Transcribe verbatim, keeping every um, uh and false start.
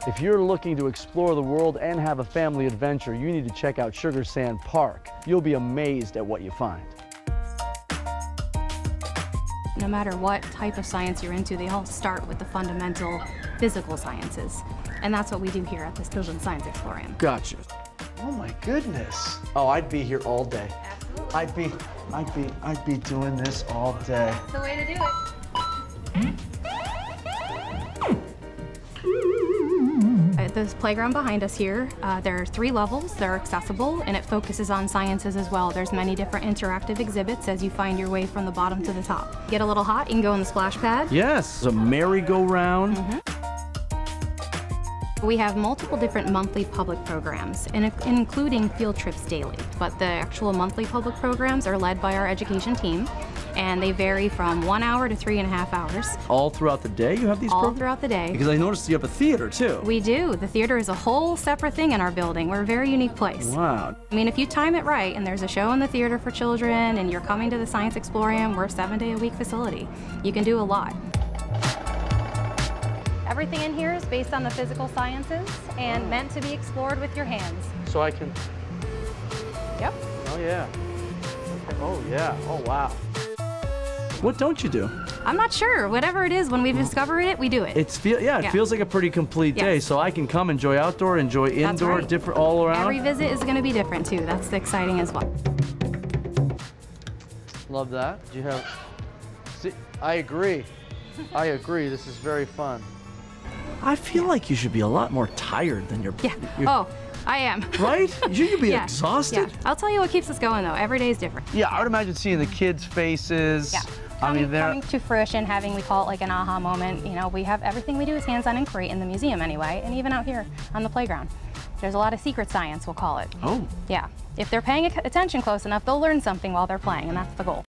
If you're looking to explore the world and have a family adventure, you need to check out Sugar Sand Park. You'll be amazed at what you find. No matter what type of science you're into, they all start with the fundamental physical sciences. And that's what we do here at this Children's Science Explorium. Gotcha. Oh my goodness. Oh, I'd be here all day. Absolutely. I'd be, I'd be, I'd be doing this all day. That's the way to do it. At this playground behind us here, uh, there are three levels. They're accessible, and it focuses on sciences as well. There's many different interactive exhibits as you find your way from the bottom to the top. Get a little hot, you can go in the splash pad. Yes, a merry-go-round. Mm-hmm. We have multiple different monthly public programs, in, including field trips daily. But the actual monthly public programs are led by our education team, and they vary from one hour to three and a half hours. All throughout the day you have these All programs? throughout the day. Because I noticed you have a theater, too. We do. The theater is a whole separate thing in our building. We're a very unique place. Wow. I mean, if you time it right, and there's a show in the theater for children, and you're coming to the Science Explorium, we're a seven-day-a-week facility. You can do a lot. Everything in here is based on the physical sciences and meant to be explored with your hands. So I can... Yep. Oh, yeah. Okay. Oh, yeah. Oh, wow. What don't you do? I'm not sure. Whatever it is, when we discover it, we do it. It's feel yeah, it Yeah. feels like a pretty complete day. Yes. So I can come enjoy outdoor, enjoy That's indoor, right. different all around. Every visit is going to be different, too. That's exciting as well. Love that. Do you have... See, I agree. I agree. This is very fun. I feel like you should be a lot more tired than your... Yeah. your Oh, I am. Right? You should be Yeah. exhausted. Yeah. I'll tell you what keeps us going, though. Every day is different. Yeah, I would imagine seeing the kids' faces. Yeah. I Coming, mean, they're... coming to fruition, having, we call it like an aha moment. You know, we have everything we do is hands-on inquiry in the museum anyway, and even out here on the playground. There's a lot of secret science, we'll call it. Oh. Yeah. If they're paying attention close enough, they'll learn something while they're playing, and that's the goal.